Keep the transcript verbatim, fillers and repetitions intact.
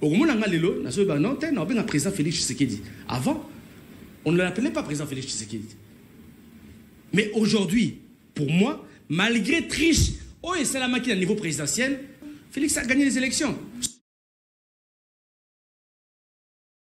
Au moment où on a lelo, on a dit non, on a un président Félix Tshisekedi. Avant, on ne l'appelait pas président Félix Tshisekedi. Mais aujourd'hui, pour moi, malgré triche, oh et c'est la maquille à niveau présidentiel, Félix a gagné les élections.